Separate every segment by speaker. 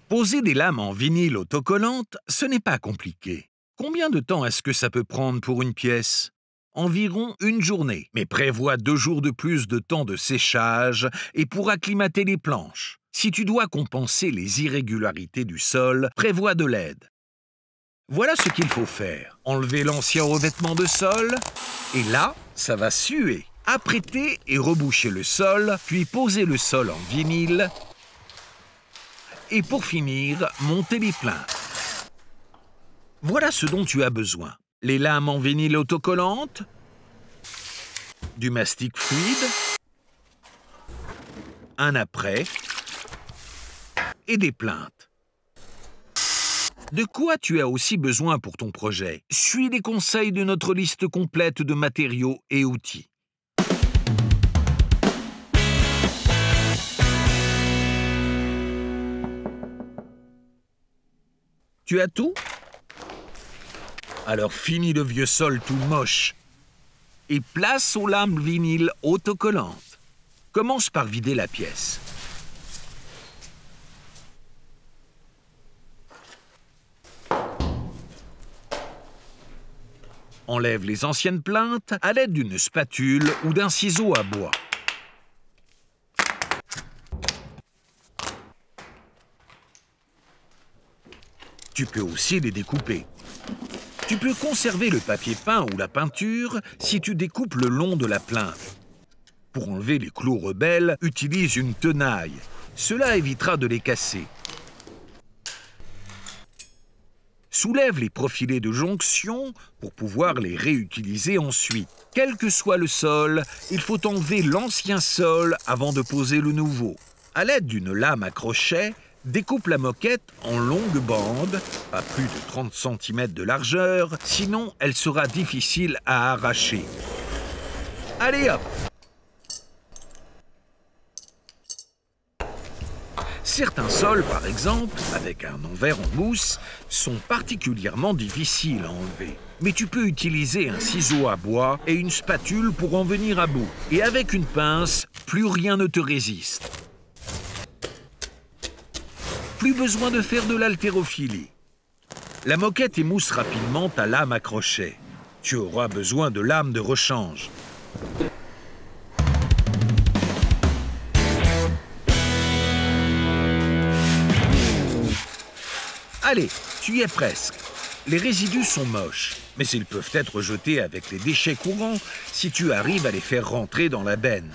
Speaker 1: Poser des lames en vinyle autocollante, ce n'est pas compliqué. Combien de temps est-ce que ça peut prendre pour une pièce? Environ une journée, mais prévois 2 jours de plus de temps de séchage et pour acclimater les planches. Si tu dois compenser les irrégularités du sol, prévois de l'aide. Voilà ce qu'il faut faire. Enlever l'ancien revêtement de sol, et là, ça va suer. Apprêter et reboucher le sol, puis poser le sol en vinyle. Et pour finir, monter les plaintes. Voilà ce dont tu as besoin. Les lames en vinyle autocollante, du mastic fluide, un apprêt et des plaintes. De quoi tu as aussi besoin pour ton projet? Suis les conseils de notre liste complète de matériaux et outils. Tu as tout? Alors finis le vieux sol tout moche et place aux lames vinyle autocollantes. Commence par vider la pièce. Enlève les anciennes plaintes à l'aide d'une spatule ou d'un ciseau à bois. Tu peux aussi les découper. Tu peux conserver le papier peint ou la peinture si tu découpes le long de la plainte. Pour enlever les clous rebelles, utilise une tenaille. Cela évitera de les casser. Soulève les profilés de jonction pour pouvoir les réutiliser ensuite. Quel que soit le sol, il faut enlever l'ancien sol avant de poser le nouveau. À l'aide d'une lame à crochet, découpe la moquette en longues bandes, pas plus de 30 cm de largeur, sinon elle sera difficile à arracher. Allez hop! Certains sols, par exemple, avec un envers en mousse, sont particulièrement difficiles à enlever. Mais tu peux utiliser un ciseau à bois et une spatule pour en venir à bout. Et avec une pince, plus rien ne te résiste. Plus besoin de faire de l'haltérophilie. La moquette émousse rapidement ta lame à crochet. Tu auras besoin de lames de rechange. Allez, tu y es presque. Les résidus sont moches, mais ils peuvent être jetés avec les déchets courants si tu arrives à les faire rentrer dans la benne.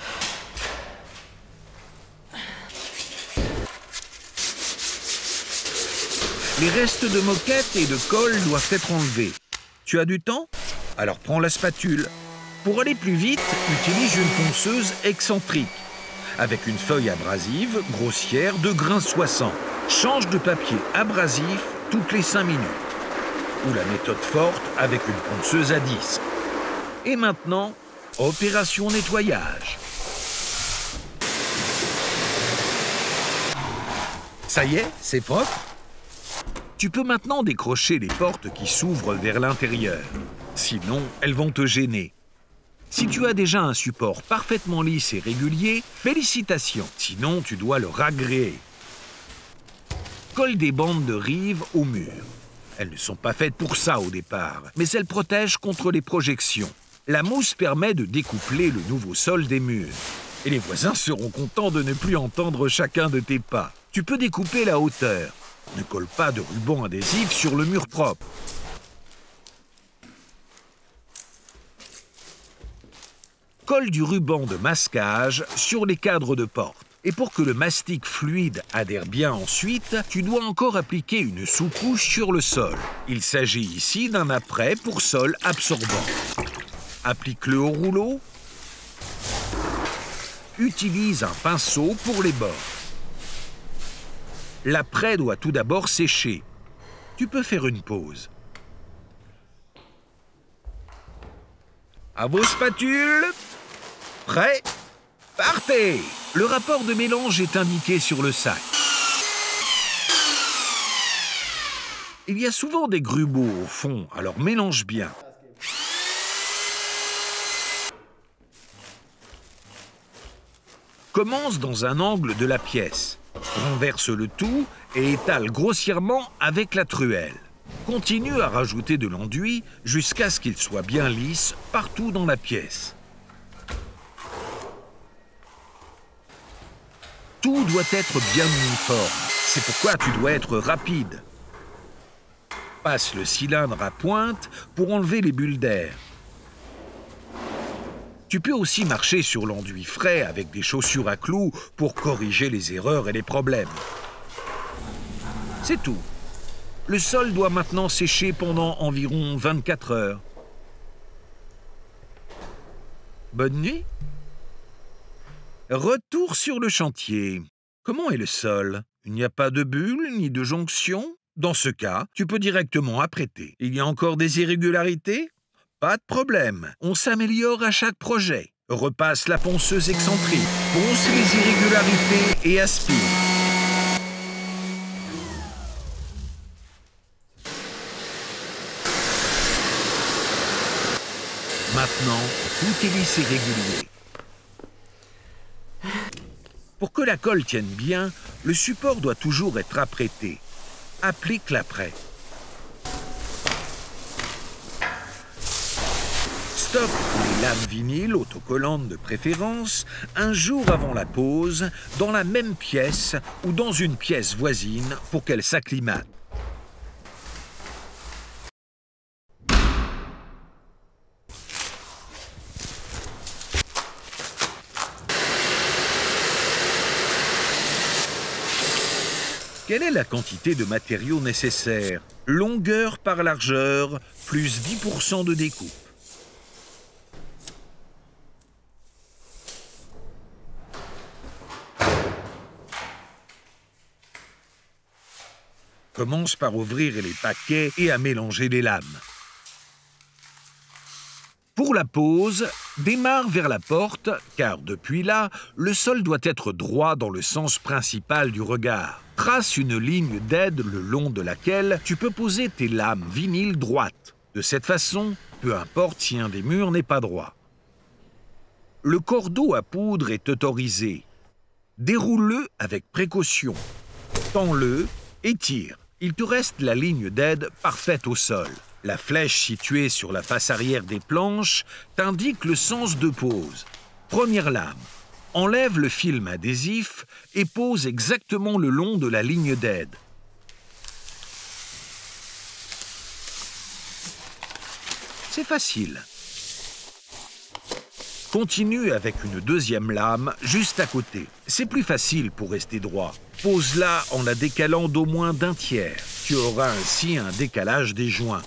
Speaker 1: Les restes de moquette et de colle doivent être enlevés. Tu as du temps? Alors prends la spatule. Pour aller plus vite, utilise une ponceuse excentrique, avec une feuille abrasive grossière de grain 60. Change de papier abrasif toutes les 5 minutes. Ou la méthode forte avec une ponceuse à disque. Et maintenant, opération nettoyage. Ça y est, c'est propre. Tu peux maintenant décrocher les portes qui s'ouvrent vers l'intérieur. Sinon, elles vont te gêner. Si tu as déjà un support parfaitement lisse et régulier, félicitations. Sinon, tu dois le ragréer. Colle des bandes de rive au mur. Elles ne sont pas faites pour ça au départ, mais elles protègent contre les projections. La mousse permet de découpler le nouveau sol des murs. Et les voisins seront contents de ne plus entendre chacun de tes pas. Tu peux découper la hauteur. Ne colle pas de ruban adhésif sur le mur propre. Colle du ruban de masquage sur les cadres de porte. Et pour que le mastic fluide adhère bien ensuite, tu dois encore appliquer une sous-couche sur le sol. Il s'agit ici d'un apprêt pour sol absorbant. Applique-le au rouleau. Utilise un pinceau pour les bords. L'apprêt doit tout d'abord sécher. Tu peux faire une pause. À vos spatules. Prêt? Partez! Le rapport de mélange est indiqué sur le sac. Il y a souvent des grumeaux au fond, alors mélange bien. Commence dans un angle de la pièce. Renverse le tout et étale grossièrement avec la truelle. Continue à rajouter de l'enduit jusqu'à ce qu'il soit bien lisse partout dans la pièce. Tout doit être bien uniforme, c'est pourquoi tu dois être rapide. Passe le cylindre à pointe pour enlever les bulles d'air. Tu peux aussi marcher sur l'enduit frais avec des chaussures à clous pour corriger les erreurs et les problèmes. C'est tout. Le sol doit maintenant sécher pendant environ 24 heures. Bonne nuit. Retour sur le chantier. Comment est le sol? Il n'y a pas de bulles ni de jonction? Dans ce cas, tu peux directement apprêter. Il y a encore des irrégularités? Pas de problème. On s'améliore à chaque projet. Repasse la ponceuse excentrique, ponce les irrégularités et aspire. Maintenant, tout est lisse et régulier. Pour que la colle tienne bien, le support doit toujours être apprêté. Applique l'apprêt. Stop les lames vinyles autocollantes de préférence un jour avant la pose dans la même pièce ou dans une pièce voisine pour qu'elles s'acclimatent. Quelle est la quantité de matériaux nécessaire? Longueur par largeur, plus 10% de découpe. Commence par ouvrir les paquets et à mélanger les lames. Pour la pose, démarre vers la porte, car depuis là, le sol doit être droit dans le sens principal du regard. Trace une ligne d'aide le long de laquelle tu peux poser tes lames vinyles droites. De cette façon, peu importe si un des murs n'est pas droit. Le cordeau à poudre est autorisé. Déroule-le avec précaution. Tends-le et tire. Il te reste la ligne d'aide parfaite au sol. La flèche située sur la face arrière des planches t'indique le sens de pose. Première lame. Enlève le film adhésif et pose exactement le long de la ligne d'aide. C'est facile. Continue avec une deuxième lame juste à côté. C'est plus facile pour rester droit. Pose-la en la décalant d'au moins d'un tiers. Tu auras ainsi un décalage des joints.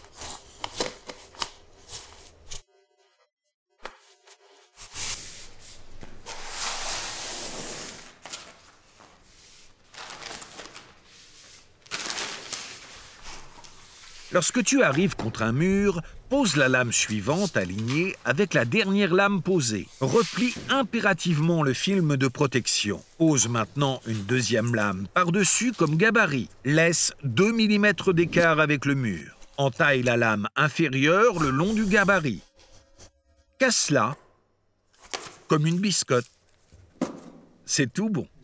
Speaker 1: Lorsque tu arrives contre un mur, pose la lame suivante alignée avec la dernière lame posée. Replie impérativement le film de protection. Pose maintenant une deuxième lame par-dessus comme gabarit. Laisse 2 mm d'écart avec le mur. Entaille la lame inférieure le long du gabarit. Casse-la comme une biscotte. C'est tout bon.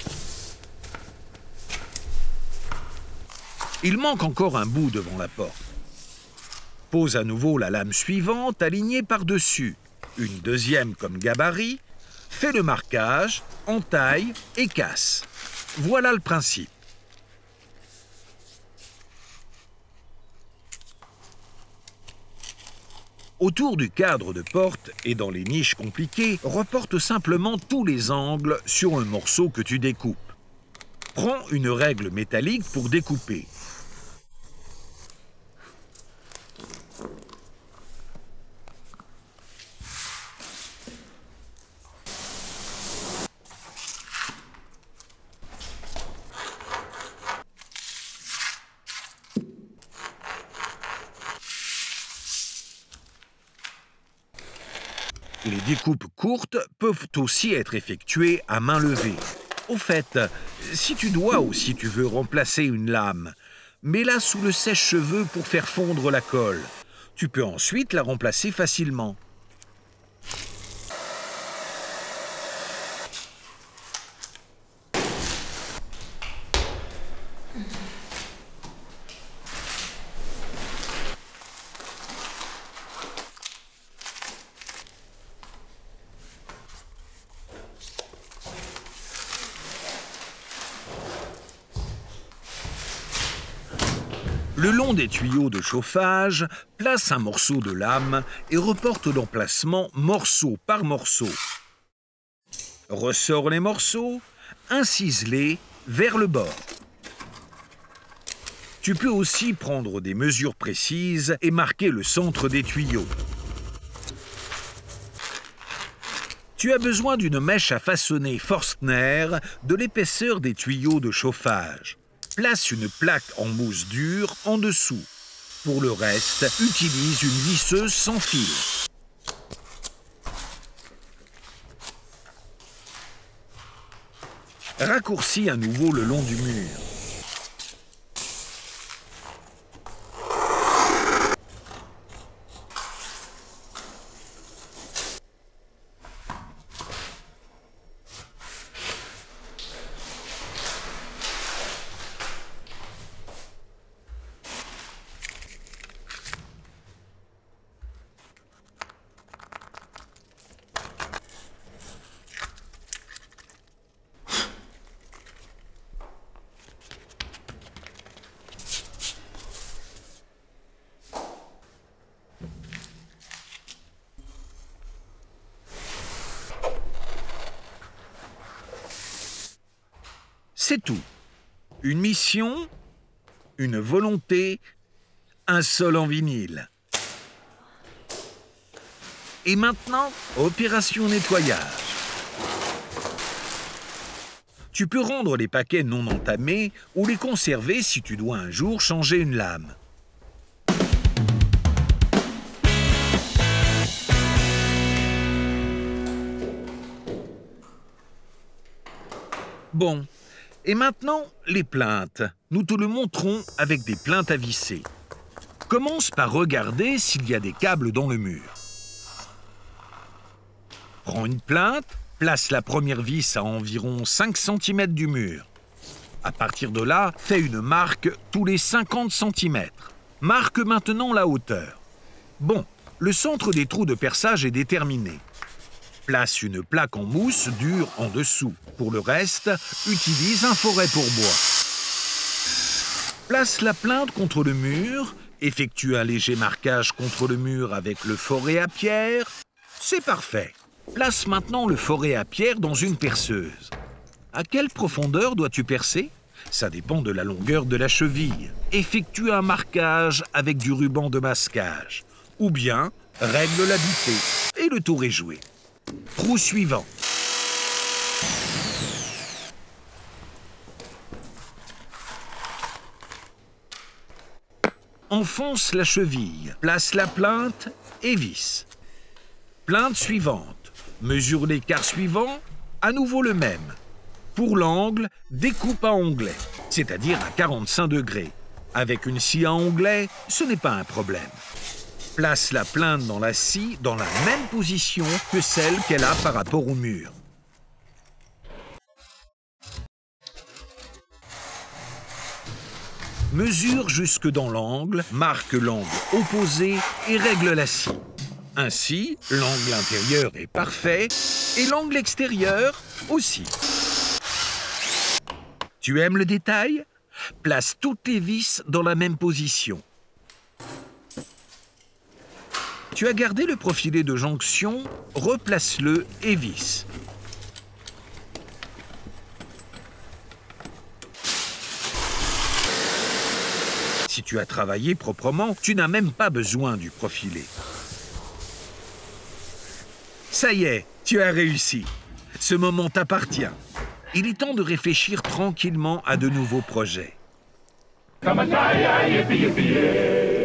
Speaker 1: Il manque encore un bout devant la porte. Pose à nouveau la lame suivante alignée par-dessus. Une deuxième comme gabarit. Fais le marquage, entaille et casse. Voilà le principe. Autour du cadre de porte et dans les niches compliquées, reporte simplement tous les angles sur un morceau que tu découpes. Prends une règle métallique pour découper. Les découpes courtes peuvent aussi être effectuées à main levée. Au fait, si tu dois ou si tu veux remplacer une lame, mets-la sous le sèche-cheveux pour faire fondre la colle. Tu peux ensuite la remplacer facilement. Le long des tuyaux de chauffage, place un morceau de lame et reporte l'emplacement morceau par morceau. Ressors les morceaux, incise-les vers le bord. Tu peux aussi prendre des mesures précises et marquer le centre des tuyaux. Tu as besoin d'une mèche à façonner Forstner de l'épaisseur des tuyaux de chauffage. Place une plaque en mousse dure en dessous. Pour le reste, utilise une visseuse sans fil. Raccourcis à nouveau le long du mur. C'est tout. Une mission, une volonté, un sol en vinyle. Et maintenant, opération nettoyage. Tu peux rendre les paquets non entamés ou les conserver si tu dois un jour changer une lame. Bon. Et maintenant, les plaintes. Nous te le montrons avec des plaintes à visser. Commence par regarder s'il y a des câbles dans le mur. Prends une plainte, place la première vis à environ 5 cm du mur. À partir de là, fais une marque tous les 50 cm. Marque maintenant la hauteur. Bon, le centre des trous de perçage est déterminé. Place une plaque en mousse dure en dessous. Pour le reste, utilise un forêt pour bois. Place la plainte contre le mur, effectue un léger marquage contre le mur avec le forêt à pierre. C'est parfait. Place maintenant le forêt à pierre dans une perceuse. À quelle profondeur dois-tu percer? Ça dépend de la longueur de la cheville. Effectue un marquage avec du ruban de masquage. Ou bien, règle la butée. Et le tour est joué. Trou suivant. Enfonce la cheville, place la plainte et visse. Plainte suivante. Mesure l'écart suivant, à nouveau le même. Pour l'angle, découpe à onglet, c'est-à-dire à 45 degrés. Avec une scie à onglet, ce n'est pas un problème. Place la plainte dans la scie dans la même position que celle qu'elle a par rapport au mur. Mesure jusque dans l'angle, marque l'angle opposé et règle la scie. Ainsi, l'angle intérieur est parfait et l'angle extérieur aussi. Tu aimes le détail? Place toutes les vis dans la même position. Tu as gardé le profilet de jonction, replace-le et visse. Si tu as travaillé proprement, tu n'as même pas besoin du profilet. Ça y est, tu as réussi. Ce moment t'appartient. Il est temps de réfléchir tranquillement à de nouveaux projets.